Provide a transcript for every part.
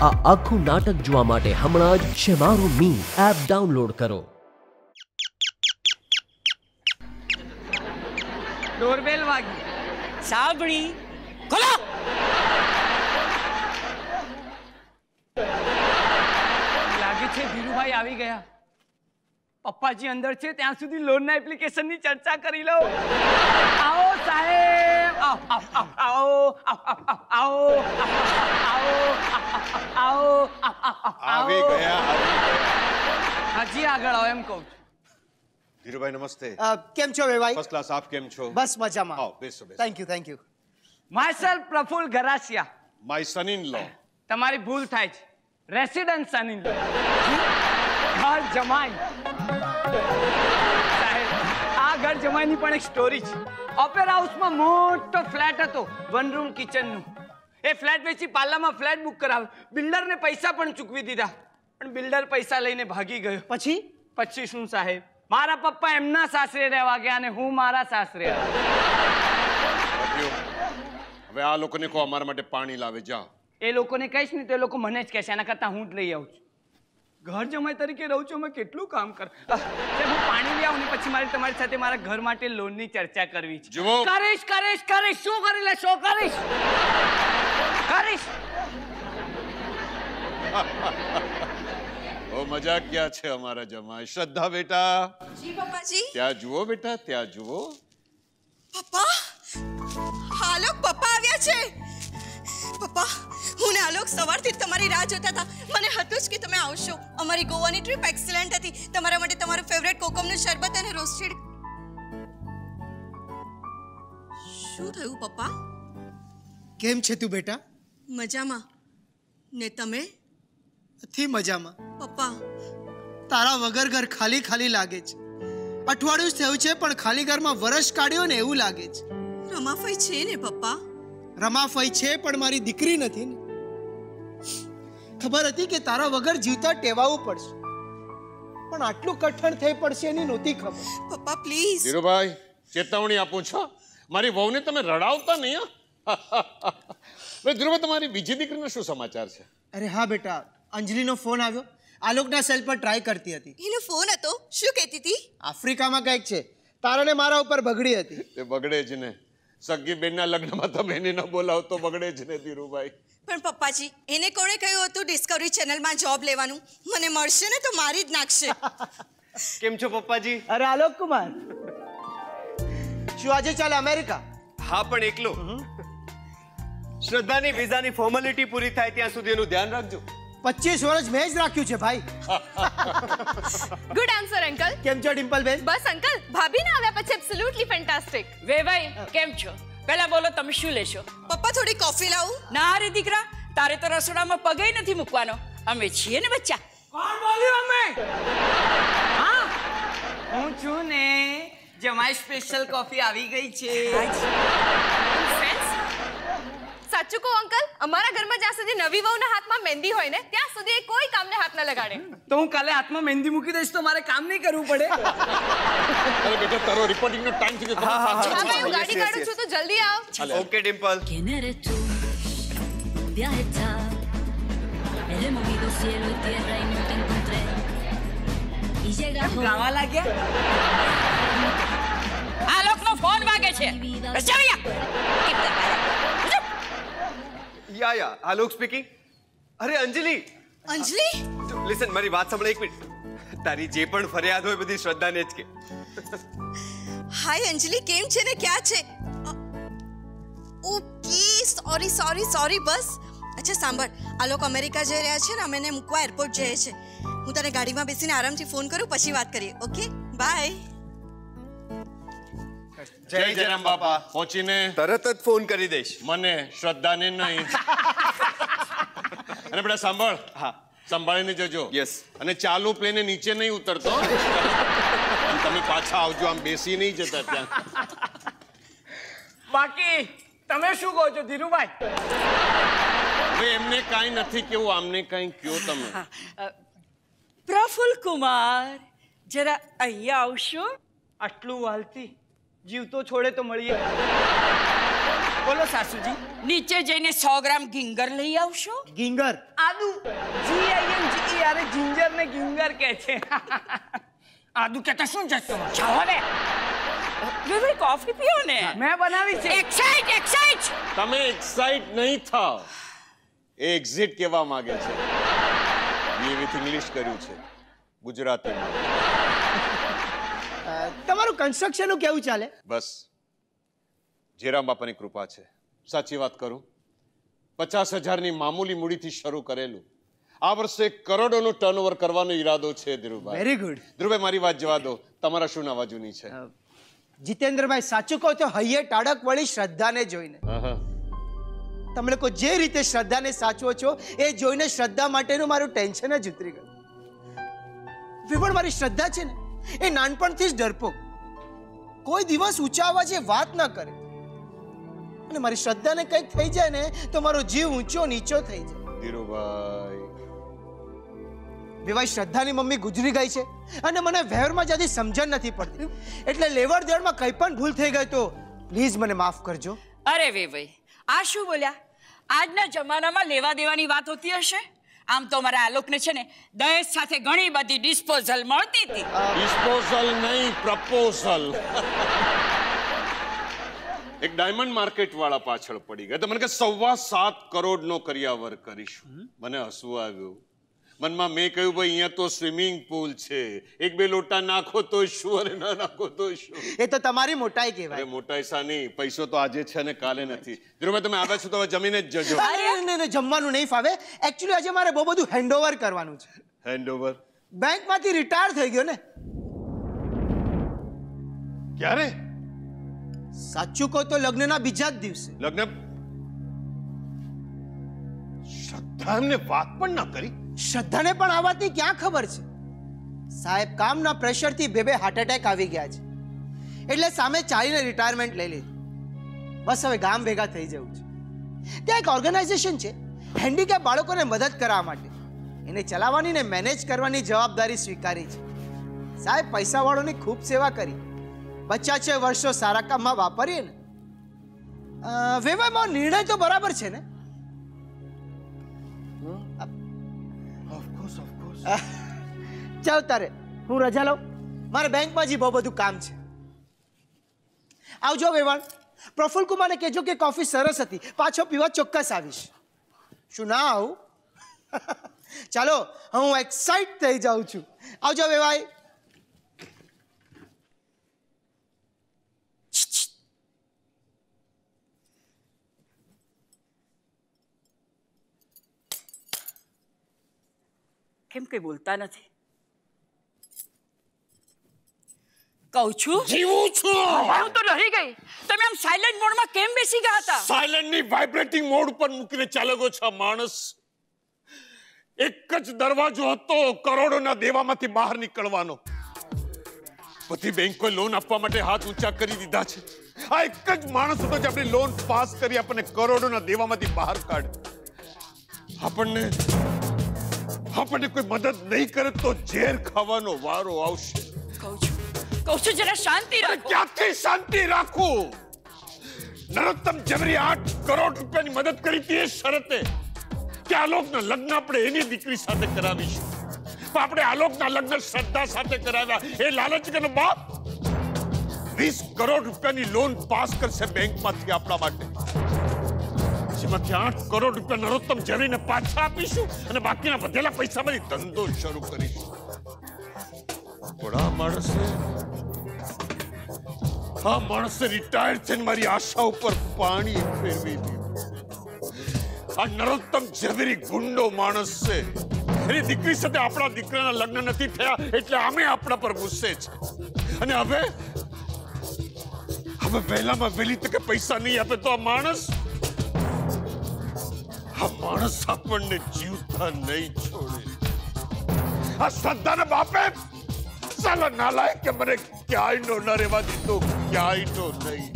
આ આખું નાટક જોવા માટે હમણાં જ શેમારો મી એપ ડાઉનલોડ કરો. ડોરબેલ વાગી. સાંભળી ખોલો. લાગે છે ધીરુભાઈ આવી ગયા. પપ્પાજી અંદર છે ત્યાં સુધી લોનના એપ્લિકેશનની ચર્ચા કરી લો. આવો સાહેબ, આવો આવો આવો આવો આવી ગયા. હજી આગળ આવો એમ કહું છું. ધીરુભાઈ નમસ્તે. કેમ છો વેવાઈ? First class. આપ કેમ છો? બસ મજામાં. આવો બેસો બેસો. Thank you. Myself Praful Garasiya. My son in law. તમારી ભૂલ થાય છે. Resident son in law. ઘર જમાઈ. સાહેબ આ ઘર જમાઈની પણ એક સ્ટોરી છે. ઓપેરા હાઉસમાં મોટો ફ્લેટ હતો, 1 રૂમ કિચનનું. એ ફ્લેટ વેચી પાલ્લામાં ફ્લેટ બુક કરાવ્યો. બિલ્ડરને પૈસા પણ ચૂકવી દીધા, પણ બિલ્ડર પૈસા લઈને ભાગી ગયો. પછી શું સાહેબ? મારા પપ્પા એમના સાસરે રહેવા ગયા અને હું મારા સાસરે આવ્યો. હવે આ લોકોને કહો અમારા માટે પાણી લાવે. જાઓ. એ લોકોને કહીશ ને તો એ લોકો મને જ કહેશે, એના કરતા હું જ લઈ આવું છું. ઘર જમાઈ તરીકે રહું છું, મેં કેટલું કામ કર. હું પાણી લઈ આવું ને પછી મારી તમારી સાથે મારા ઘર માટે લોનની ચર્ચા કરવી છે. કરીશ. શું કરી લેશો? કરીશ. ઓ મજાક ક્યાં છે અમારા જમાઈ. શ્રદ્ધા બેટા. જી પપ્પાજી. ત્યાં જુઓ બેટા, ત્યાં જુઓ. પપ્પા, આલોક પપ્પા આવ્યા છે. પપ્પા, હું ને આલોક સવારથી જ તમારી રાહ જોતા હતા. મને હતું જ કે તમે આવશો. અમારી ગોવાની ટ્રીપ એક્સલન્ટ હતી. તમારા માટે તમારું ફેવરેટ કોકમનું શરબત અને રોસ્ટેડ. શું થયું પપ્પા? કેમ છે તું બેટા? મજામાં. ને તમે? નથી મજામાં. પપ્પા, તારા વગર ઘર ખાલી ખાલી લાગે છે. અઠવાડિયું જ થયું છે પણ ખાલી ઘરમાં વરસ કાઢ્યો ને એવું લાગે છે. રમાફઈ છે ને પપ્પા? રમાફઈ છે પણ મારી દીકરી નથી ને. ખબર હતી કે તારા વગર જીવતા ટેવાવું પડશે, પણ આટલું કઠણ થઈ પડશે એની નહોતી ખબર. પપ્પા પ્લીઝ. ધીરુભાઈ ચેતવણી આપું છો, મારી વહુને તમે રડાવતા નહીં. ધ્રુવ, તમારી બીજી દીકરીનો શું સમાચાર છે? અરે હા બેટા, અંજલિનો ફોન આવ્યો. આલોકના સેલ પર ટ્રાય કરતી હતી. એનો ફોન હતો? શું કહેતી હતી? આફ્રિકામાં કંઈક છે. તારાને મારા ઉપર બગડી હતી. તે બગડે જ ને. સગી બેનના લગ્નમાં તમે એને ન બોલાવ તો બગડે જ ને ધીરુભાઈ. પણ પપ્પાજી, એને કોણે કહ્યું હતું ડિસ્કવરી ચેનલમાં જોબ લેવાનું? મને મળશે ને તો મારી જ નાખશે. કેમ છો પપ્પાજી? અરે આલોક કુમાર, શું આજે ચાલે અમેરિકા? હા, પણ એકલો. શ્રદ્ધાની વિઝાની ફોર્માલિટી પૂરી થાય ત્યાં સુધી એનું ધ્યાન રાખજો. 25 વર્ષ મેં જ રાખ્યું છે ભાઈ. Good answer uncle. કેમ છો ડિમ્પલ બેન? બસ અંકલ, ભાભી ના આવ્યા પછી એબ્સોલ્યુટલી ફેન્ટાસ્ટિક. વેવાઈ કેમ છો? પહેલા બોલો, તમે શું લેશો? પપ્પા થોડી કોફી લાવું? ના રે દીકરા, તારે તો રસોડામાં પગે નથી મૂકવાનો. અમે છીએ ને બચ્ચા. કોણ બોલ્યું અમે? હા, હું છું ને. જમાઈ સ્પેશિયલ કોફી આવી ગઈ છે. સાચું કહો અંકલ, અમારા ઘરમાં જ્યાં સુધી નવી વહુના હાથમાં મહેંદી હોય ને ત્યાં સુધી એ કોઈ કામને હાથ ન લગાડે. તો હું કાલે હાથમાં મહેંદી મૂકી દઈશ તો મારે કામ નહીં કરવું પડે. અરે બેટા, તારો રિપોર્ટિંગનો ટાઈમ છે. હા ભાઈ, હું ગાડી કાઢું છું તો જલ્દી આવ. Okay Dimple. ¿Quién eres tú? Viaje está. Me he movido cielo y tierra y no te encontré. Y llegas hoy. ગાવા લાગ્યા. આ લોકનો ફોન વાગે છે. Yeah Alok speaking. અરે અંજલિ. અંજલિ? લિસન, મારી વાત સાંભળ એક મિનિટ. તારી જે પણ ફરિયાદ હોય બધી શ્રદ્ધાને જ કે. હાય અંજલિ, કેમ છે ને ક્યાં છે? ઓકે, સોરી બસ. અચ્છા સાંભળ, આ લોકો અમેરિકા જઈ રહ્યા છે ને, અમે એને મૂકવા એરપોર્ટ જઈએ છે. હું તને ગાડીમાં બેસીને આરામથી ફોન કરું, પછી વાત કરીએ. Okay, bye. જય જયરામ બાપા. પહોંચીને તરત જ ફોન કરી દઈશ. મને, શ્રદ્ધાને નહીં. અને બેટા સાંભળ. હા, સંભાળીને જજો. યસ. અને ચાલુ પ્લેને નીચે નહીં ઉતરતો. તમે પાછા આવજો, આમ બેસી નહીં જતા ત્યાં. બાકી તમે શું કહો છો ધીરુભાઈ? હવે એમને કાંઈ નથી કેવું, આમને કાંઈ કયો તમે. પ્રફુલ કુમાર, જરા અહીંયા આવશો. આટલું વાલતી જીવતો છોડે તો મળીએ. બોલો સાસુજી. નીચે જઈને 100 ગ્રામ ગીંગર લઈ આવશો. ગિંગર આદુ GINGER જિંજર ને ગિંગર કહે છે. આદુ કહેતા શું જતો જાઓ ને વેવાઈ કોફી પીઓ ને. મેં બનાવી છે. એક્સાઇટ તમે એક્સાઇટ નહીં થાવ. એ એક્ઝિટ કહેવા માંગે છે. એ વિથ ઇંગ્લિશ કર્યું છે, ગુજરાતીમાં. તમારું કન્સ્ટ્રક્શન નું કેવું ચાલે? બસ જેરામ બાપાની કૃપા છે. સાચી વાત કરું, 50,000ની મામૂલી મૂડીથી શરૂ કરેલું આ વર્ષે કરોડોનું ટર્નઓવર કરવાનો ઈરાદો છે. Dhirubhai very good. ધ્રુવભાઈ મારી વાત જવા દો, તમારા શું નાવાજુની છે? જીતેન્દ્રભાઈ સાચું કહો તો હૈયે ટાળક વળી શ્રદ્ધાને જોઈને. તમે લોકો જે રીતે શ્રદ્ધાને સાચવો છો એ જોઈને શ્રદ્ધા માટેનું મારું ટેન્શન જ ઉતરી ગયું. વિપણ મારી શ્રદ્ધા છે ને એ નાનપણથી જ ડરપોક, કોઈ દિવસ ઊંચા અવાજે વાત ના કરે. અને મારી શ્રદ્ધાને કંઈક થઈ જાય ને તો મારો જીવ ઊંચો નીચો થઈ જાય. ધીરુભાઈ વિવાહ શ્રદ્ધાની મમ્મી ગુજરી ગઈ છે અને મને વ્યવહારમાં જ્યાંથી સમજણ નથી પડતી, એટલે લેવડ દેવડમાં કંઈ પણ ભૂલ થઈ ગઈ તો પ્લીઝ મને માફ કરજો. અરે વેવાઈ આ શું બોલ્યા? આજના જમાનામાં લેવા દેવાની વાત હોતી હશે? આમ તો મારા આલોકને છે ને દહેજ સાથે ઘણી બધી ડિસ્પોઝલ મળતી હતી. ડિસ્પોઝલ નહીં, પ્રપોઝલ. એક ડાયમંડ માર્કેટ વાળા પાછળ પડી ગયા તો મને કે 7.25 કરોડનો કરિયાવર કરીશું. મને હસવું આવ્યું. મનમાં મેં કહ્યું ભાઈ અહીંયા તો સ્વિમિંગ પુલ છે, 1-2 લોટા નાખો તો શું અને ના નાખો તો શું. એ તો તમારી મોટાઈ કહેવાય. અરે મોટાઈ સાની, પૈસો તો આજે છે અને કાલે નથી. ધીરુભાઈ તમે આવ્યા છો તો હવે જમીને જ જજો. અરે જમવાનું નહીં ફાવે. એકચ્યુઅલી આજે મારે બહુ બધું હેન્ડઓવર કરવાનું છે. હેન્ડઓવર? બેંકમાંથી રિટાયર થઈ ગયો ને. ક્યારે? સાચું કહો તો લગ્નના બીજા જ દિવસે. લગ્ન? શ્રદ્ધા એમને વાત પણ ના કરી. શ્રદ્ધાને પણ આ વાતની ક્યાં ખબર છે? સાહેબ કામના પ્રેશરથી 2 હાર્ટ એટેક આવી ગયા છે, એટલે સામે ચાલીને રિટાયરમેન્ટ લઈ લીધું. બસ હવે ગામ ભેગા થઈ જવું છે. ત્યાં એક ઓર્ગેનાઇઝેશન છે હેન્ડીકેપ બાળકોને મદદ કરવા માટે. એને ચલાવવાની ને મેનેજ કરવાની જવાબદારી સ્વીકારી છે. સાહેબ પૈસાવાળોની ખૂબ સેવા કરી, 50 વર્ષો સારા કામમાં વાપરીએ ને. વેવાઈમાં નિર્ણય તો બરાબર છે ને? ચાલ તારે હું રજા લઉં, મારે બેંકમાં જ બહુ બધું કામ છે. આવજો વેવાણ. પ્રફુલ્લ કુમારને કહેજો કે કોફી સરસ હતી, પાછો પીવા ચોક્કસ આવીશ. શું ના આવું? ચાલો હું એક્સાઇટ થઈ જાઉં છું. આવજો વેવાઈ. કેમ કઈ બોલતા નથી? કહું છું જીવું છું. હું તો રહી ગઈ. તમે આમ સાયલેન્ટ મોડમાં કેમ બેસી ગયા હતા? સાયલેન્ટની વાઇબ્રેટિંગ મોડ ઉપર મૂકીને ચાલ્યો ગયો છે માણસ. એક જ દરવાજો હતો કરોડોના દેવામાંથી બહાર નીકળવાનો. બધી બેંકોએ લોન આપવા માટે હાથ ઊંચા કરી દીધા છે. આ એક જ માણસ હતો જે આપણી લોન પાસ કરી આપણને કરોડોના દેવામાંથી બહાર કાઢે. આપણને કોઈ મદદ નહીં કરે તો ઝેર ખાવાનો વારો આવશે. કહું છું જરા શાંતિ રાખો. ક્યાંથી શાંતિ રાખું? નરોત્તમ ઝવેરી 8 કરોડ રૂપિયાની મદદ કરી હતી એ શરતે કે આલોકના લગ્ન આપણે એની દીકરી સાથે કરાવીશું. પણ આપણે આલોકના લગ્ન શ્રદ્ધા સાથે કરાવ્યા. એ લાલચનો બાપ 20 કરોડ રૂપિયાની લોન પાસ કરશે બેંકમાંથી આપણા માટે, જેમાંથી 8 કરોડ રૂપિયા નરોત્તમ ઝવેરીને પાછા આપીશું અને બાકીના વધેલા પૈસામાંથી ધંધો શરૂ કરીશું. પણ આ માણસે રિટાયર થઈને મારી આશા ઉપર પાણી ફેરવી દીધું. આ નરોત્તમ ઝવેરી ગુંડો માણસ છે. એની દીકરી સાથે આપણા દીકરાના લગ્ન નથી થયા એટલે આમે આપણા પર ગુસ્સે છે. અને હવે વહેલામાં વહેલી તકે પૈસા નહીં આપે તો આ માણસ આપણને જીવતા નહીં છોડે. આ શ્રદ્ધાના બાપે સાલા નાલાયક કે મને ક્યાંય ન રહેવા દીધો, ક્યાંય નહીં.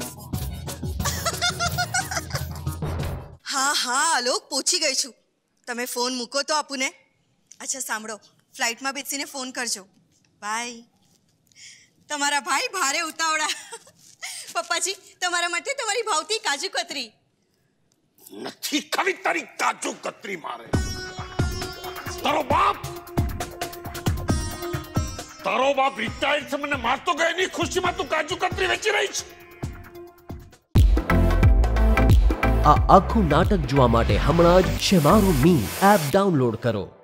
હા આલોક પહોંચી ગઈ છું. તમે ફોન મૂકો તો આપુને. અચ્છા સાંભળો, ફ્લાઇટમાં બેસીને ફોન કરજો. બાય. તમારા ભાઈ ભારે ઉતાવળા. પપ્પાજી તમારા માટે તમારી ભાવતી કાજુ કતરી. નથી ખાવી તારી કાજુ કતરી મારે. તારો બાપ રિટાયર્ડ છે, મને મારતો ગયો એની ખુશીમાં તું કાજુ કતરી વેચી રહી છે. આ આખું નાટક જોવા માટે હમણાં જ શેમારું મી એપ ડાઉનલોડ કરો.